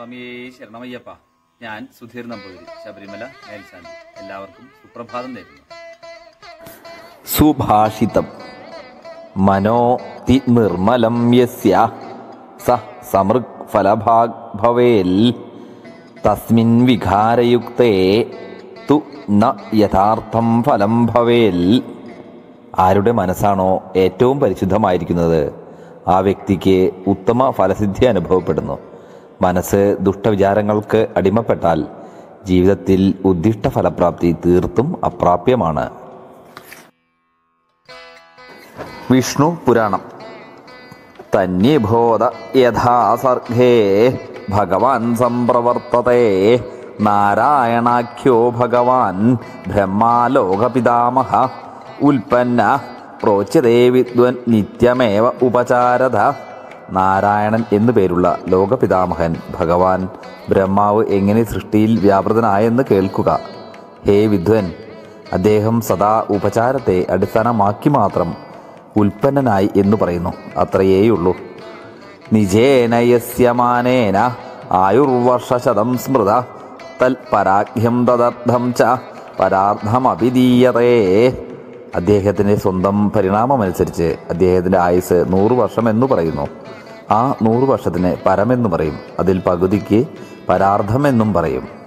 സ്വാമിയേ ശരണമയ്യപ്പ. ഞാൻ സുധീർ നമ്പൂതിരി, ശബരിമല മേൽശാന്തി. എല്ലാവർക്കും സുപ്രഭാതം നേരുന്നു. സുഭാഷിതം. മനോതി നിർമ്മലം യസ്യ സ സമൃഗ് ഫലഭാഗ് ഭവേൽ തസ്മിൻ വികാരയുക്തേ തു ന യഥാർത്ഥം ഫലം ഭവേൽ. ആരുടെ മനസ്സാണോ ഏറ്റവും പരിശുദ്ധമായിരിക്കുന്നത് ആ വ്യക്തിക്ക് ഉത്തമ ഫലസിദ്ധി അനുഭവപ്പെടുന്നു. മനസ്സ് ദുഷ്ടവിചാരങ്ങൾക്ക് അടിമപ്പെട്ടാൽ ജീവിതത്തിൽ ഉദ്ദിഷ്ട ഫലപ്രാപ്തി തീർത്തും അപ്രാപ്യമാണ്. വിഷ്ണു പുരാണം. തന്യബോധ യഥാ സർഗേ ഭഗവാൻ സംപ്രവർത്തതേ നാരായണാഖ്യോ ഭഗവാൻ ബ്രഹ്മാലോകപിതാമഹ ഉൽപ്പന്ന പ്രോച്യതേ വിദ്വൻ നിത്യമേവ ഉപചാരത. നാരായണൻ എന്നു പേരുള്ള ലോകപിതാമഹൻ ഭഗവാൻ ബ്രഹ്മാവ് എങ്ങനെ സൃഷ്ടിയിൽ വ്യാപൃതനായെന്ന് കേൾക്കുക. ഹേ വിദ്വൻ, അദ്ദേഹം സദാ ഉപചാരത്തെ അടിസ്ഥാനമാക്കി മാത്രം ഉൽപ്പന്നനായി എന്നു പറയുന്നു. അത്രയേയുള്ളൂ. നിജേന യസ്യമാനേന ആയുർവർഷശതം സ്മൃത തൽ പരാഗ്യം തദർത്ഥം ച പരാർത്ഥമഭിധീയതേ. അദ്ദേഹത്തിൻ്റെ സ്വന്തം പരിണാമമനുസരിച്ച് അദ്ദേഹത്തിൻ്റെ ആയുസ് 100 വർഷം എന്നു പറയുന്നു. ആ 100 വർഷത്തിന് പരമെന്നു പറയും. അതിൽ പകുതിക്ക് പരാർത്ഥമെന്നും പറയും.